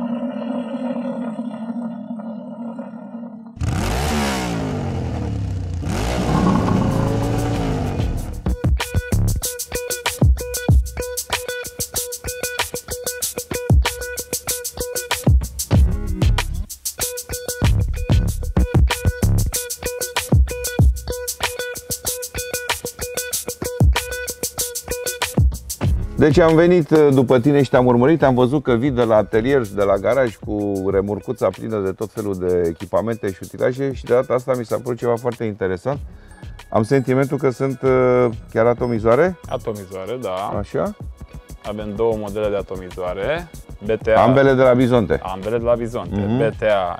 Deci am venit după tine și te-am urmărit, am văzut că vii de la atelier și de la garaj cu remorcuța plină de tot felul de echipamente și utilaje și de data asta mi s-a părut ceva foarte interesant. Am sentimentul că sunt chiar atomizoare. Atomizoare, da. Așa. Avem două modele de atomizoare. BTA, ambele de la Bizonte. Ambele de la Bizonte. BTA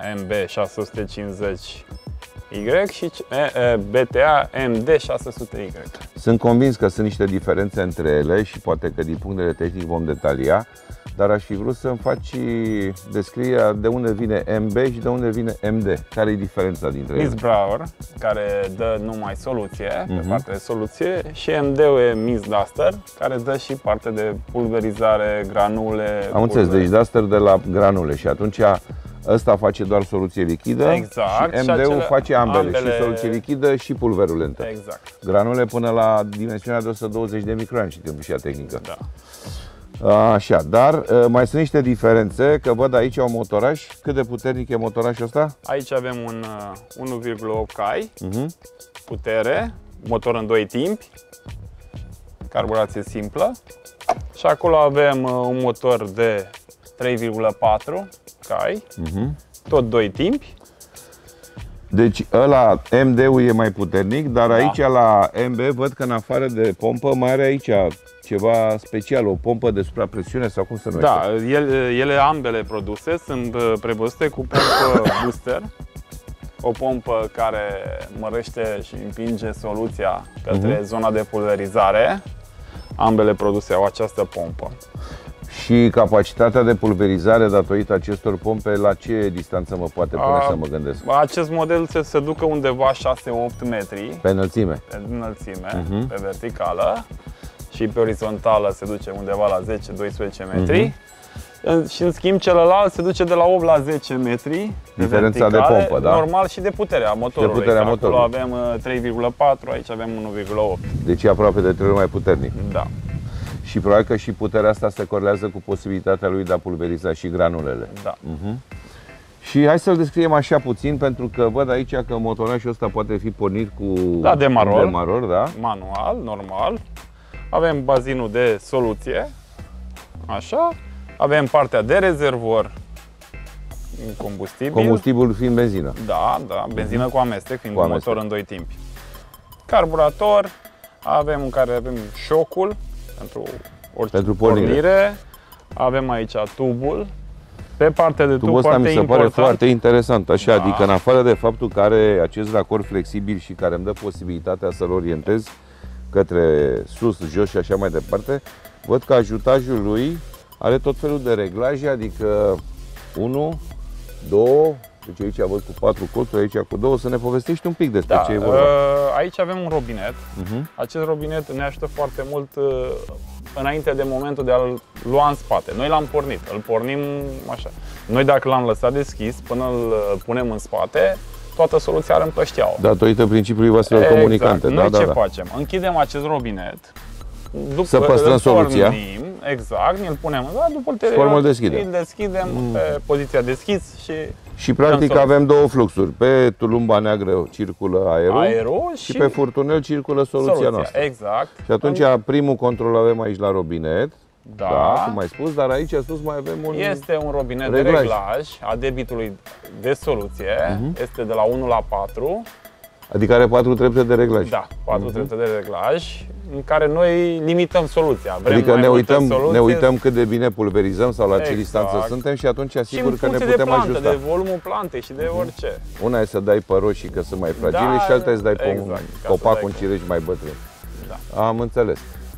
MB650Y și BTA MD600Y. Sunt convins că sunt niște diferențe între ele și poate că din punct de vedere tehnic vom detalia, dar aș fi vrut să-mi faci descrierea de unde vine MB și de unde vine MD. Care e diferența dintre ele? Miss Brower, care dă numai soluție, pe partea de soluție, și MD-ul e Miss Duster, care dă și parte de pulverizare, granule. Am înțeles, deci Duster de la granule și atunci ăsta face doar soluție lichidă, exact, și MD-ul face ambele, și soluție lichidă și pulverulentă. Exact. Granule până la dimensiunea de 120 de microani, citim și a tehnică. Da. Așa, dar mai sunt niște diferențe, că văd aici un motoraj. Cât de puternic e motorajul ăsta? Aici avem un 1,8 cai, putere, motor în 2 timpi, carburație simplă. Și acolo avem un motor de 3,4 cai, tot 2 timpi. Deci ăla MD-ul e mai puternic, dar aici la MB văd că în afară de pompă mai are aici ceva special, o pompă de suprapresiune sau cum se numește? Da, ele ambele produse sunt prevăzute cu pompă booster, o pompă care mărește și împinge soluția către zona de pulverizare. Ambele produse au această pompă. Și capacitatea de pulverizare datorită acestor pompe, la ce distanță mă poate pune să mă gândesc? Acest model se ducă undeva 6-8 metri. Pe înălțime? Pe înălțime, pe verticală. Și pe orizontală se duce undeva la 10-12 metri. Și în schimb celălalt se duce de la 8 la 10 metri. Diferența de pompă, da? Normal, și de puterea motorului. De puterea motorului. Acolo avem 3,4, aici avem 1,8. Deci e aproape de 3 ori mai puternic. Da. Și probabil că și puterea asta se corelează cu posibilitatea lui de a pulveriza și granulele. Da. Și hai să-l descriem așa puțin, pentru că văd aici că motorajul ăsta poate fi pornit cu demaror, da? Manual, normal. Avem bazinul de soluție, așa. Avem partea de rezervor, combustibil. Combustibilul fiind benzină. Da, da, benzină cu amestec, fiind un motor în 2 timpi. Carburator, avem în care avem șocul pentru orice pornire. Avem aici tubul. Pe partea de tub, ăsta mi se pare foarte interesant, așa, adică în afară de faptul că are acest racord flexibil și care îmi dă posibilitatea să-l orientez către sus, jos și așa mai departe, văd că ajutajul lui are tot felul de reglaje, adică 1, 2, deci aici văd cu 4 colțuri, aici cu 2, să ne povestești un pic despre ce e vorba. Aici avem un robinet. Acest robinet ne ajută foarte mult înainte de momentul de a-l lua în spate. Noi l-am pornit, îl pornim așa. Noi dacă l-am lăsat deschis până îl punem în spate, toată soluția ar împrășteau. Datorită principiului vaselor comunicante. Noi ce facem? Închidem acest robinet, să păstrăm soluția. Exact, ne-l punem, după ulterior îl deschidem pe poziția deschis și practic avem două fluxuri. Pe tulumba neagră circulă aerul și pe furtunel circulă soluția noastră. Exact. Și atunci primul control avem aici la robinet. Da, cum ai spus, dar aici sus mai avem un Este un robinet de reglaj a debitului de soluție. Este de la 1 la 4. Adică are 4 trepte de reglaj. Da, 4 trepte de reglaj în care noi limităm soluția. Vrem adică ne uităm cât de bine pulverizăm sau la ce distanță suntem și atunci asigur că ne putem ajusta. De volumul plantei și de orice. Una e să dai pe roșii că sunt mai fragile și alta e să dai pe un copac, un cireș mai bătrân. Da. Am înțeles.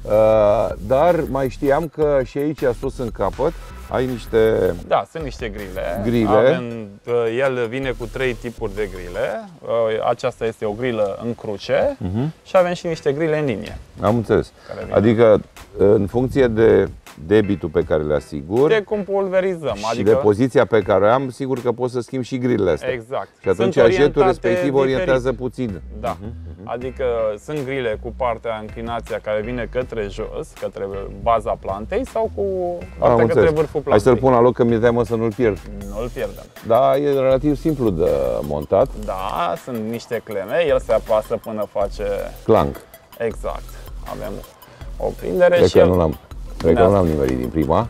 Dar mai știam că și aici sus în capăt ai niște... Da, sunt niște grile. El vine cu 3 tipuri de grile. Aceasta este o grilă în cruce și avem și niște grile în linie. Am înțeles. Adică în funcție de debitul pe care le asigur de cum pulverizăm. și de poziția pe care o am, sigur că pot să schimb și grilele astea. Exact. Și atunci ajetul respectiv orientează puțin. Da. Adică sunt grile cu partea înclinația care vine către jos, către baza plantei sau cu partea către vârful plantei. Hai să-l pun la loc că mi-e teamă să nu-l pierd. Nu-l pierdem. Da, e relativ simplu de montat. Da, sunt niște cleme, el se apasă până face clank. Exact. Avem o prindere Cred și că nu l-am nimerit din prima.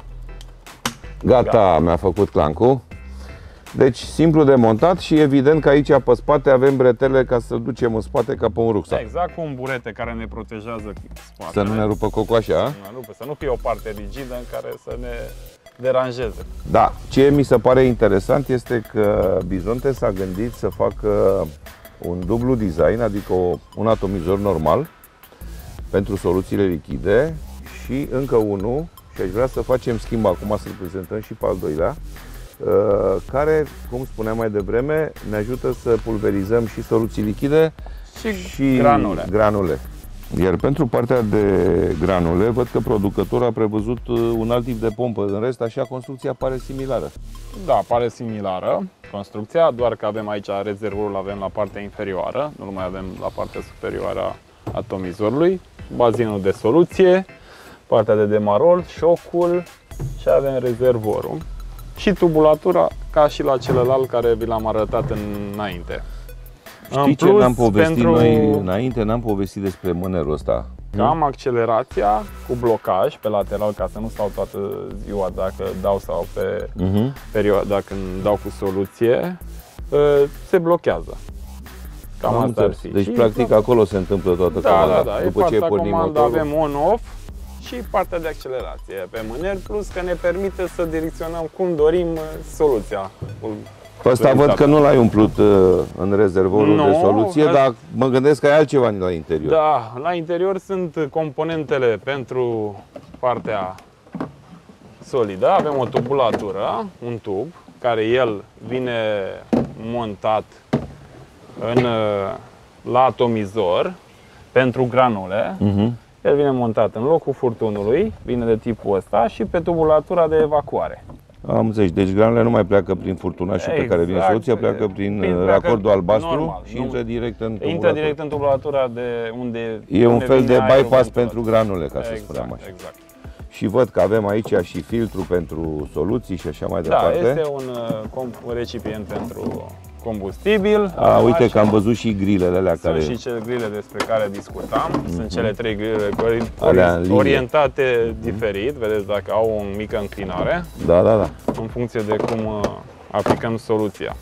Gata, mi-a făcut clancul. Deci simplu de montat și evident că aici pe spate avem bretele ca să-l ducem în spate ca pe un rucsac. Exact, cu un burete care ne protejează spatele. Să nu ne rupă cocoașa. Să nu fie o parte rigidă în care să ne deranjeze. Da, ce mi se pare interesant este că Bizonte s-a gândit să facă un dublu design, adică un atomizor normal pentru soluțiile lichide și încă unul, și aș vrea să facem schimb acum, să-l prezentăm și pe al doilea, care, cum spuneam mai devreme, ne ajută să pulverizăm și soluții lichide și granule. Iar pentru partea de granule, văd că producătorul a prevăzut un alt tip de pompă. În rest, așa, construcția pare similară. Da, pare similară construcția, doar că avem aici rezervorul, avem la partea inferioară, nu mai avem la partea superioară a atomizorului, bazinul de soluție, partea de demarol, șocul și avem rezervorul. Și tubulatura, ca și la celălalt care vi l-am arătat înainte. Știi ce n-am povestit noi înainte? N-am povestit despre mânerul ăsta. Că am accelerația cu blocaj pe lateral ca să nu stau toată ziua dacă dau sau pe perioada, dacă dau cu soluție, se blochează. Cam asta ar fi. Deci practic acolo se întâmplă toată comanda. Da, după ce pornim motorul, avem on-off și partea de accelerație pe mâner, plus că ne permite să direcționăm cum dorim soluția. Ăsta văd că nu l-ai umplut în rezervorul de soluție, dar mă gândesc că ai altceva la interior. Da, la interior sunt componentele pentru partea solidă. Avem o tubulatură, un tub, care el vine montat la atomizor pentru granule. El vine montat în locul furtunului, vine de tipul ăsta și pe tubulatura de evacuare. Am înțeles. Deci granulele nu mai pleacă prin furtunașul pe care vine soluția, pleacă prin racordul albastru normal, și intră direct în tubulatură. Intră direct în tubulatura de unde e un fel de bypass pentru granule, ca să spunem așa. Exact. Și văd că avem aici și filtru pentru soluții și așa mai departe. Da, este un recipient pentru combustibil. Uite că am văzut și grilele alea care... Sunt și cele grile despre care discutam. Sunt cele 3 grile orientate diferit. Vedeți dacă au o mică înclinare. Da. În funcție de cum aplicăm soluția.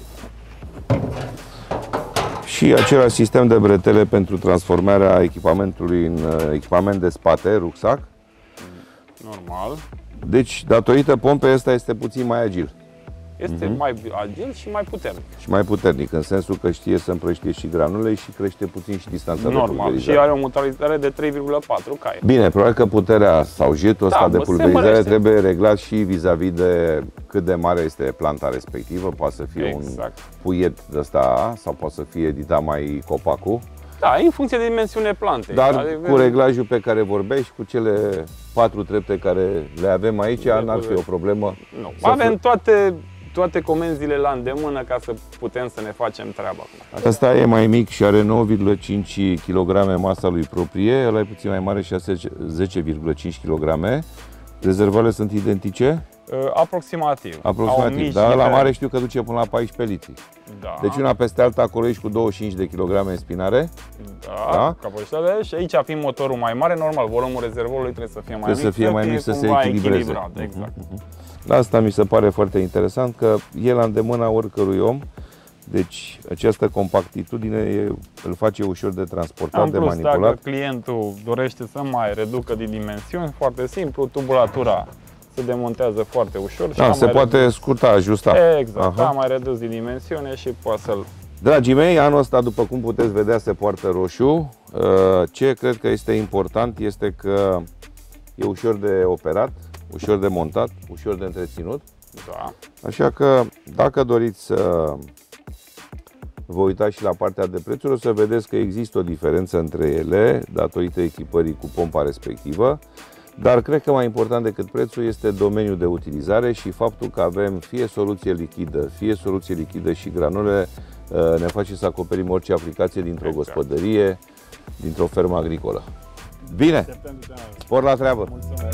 Și același sistem de bretele pentru transformarea echipamentului în echipament de spate, rucsac. Normal. Deci, datorită pompei, ăsta este puțin mai agil. Este mai agil și mai puternic. Și mai puternic, în sensul că știe să împrăștie și granule și crește puțin și distanța de pulverizare. Și are o modalitate de 3,4 cai. Bine, probabil că puterea sau jetul ăsta de pulverizare trebuie reglat și vis-a-vis de cât de mare este planta respectivă. Poate să fie un puiet de ăsta sau poate să fie dita mai copacul. Da, în funcție de dimensiunea plantei. Dar cu reglajul pe care vorbești, cu cele 4 trepte care le avem aici, n-ar fi o problemă. Nu. Avem toate comenzile la îndemână ca să putem să ne facem treaba. Asta e mai mic și are 9,5 kg masa lui proprie, ăla e puțin mai mare și 10,5 kg. Rezervoarele sunt identice? Aproximativ. Dar la mare știu că duce până la 14 litri. Da. Deci una peste alta, acolo ești cu 25 de kg în spinare. Da. Capacitate. Și aici, fiind motorul mai mare, normal, volumul rezervorului trebuie să fie mai mic. Trebuie să fie mai mic, să se echilibreze. Exact. Asta mi se pare foarte interesant, că e la îndemâna oricărui om. Deci această compactitudine îl face ușor de transportat, de manipulat. Dacă clientul dorește să mai reducă din dimensiuni, foarte simplu, tubulatura se demontează foarte ușor. Și se poate scurta, ajusta. Exact, am mai redus din dimensiune și poate să-l... Dragii mei, anul ăsta, după cum puteți vedea, se poartă roșu. Ce cred că este important este că e ușor de operat, ușor de montat, ușor de întreținut. Da. Așa că dacă doriți să vă uitați și la partea de prețuri, o să vedeți că există o diferență între ele datorită echipării cu pompa respectivă. Dar cred că mai important decât prețul este domeniul de utilizare și faptul că avem fie soluție lichidă și granule ne face să acoperim orice aplicație dintr-o gospodărie, dintr-o fermă agricolă. Bine! Spor la treabă! Mulțumesc!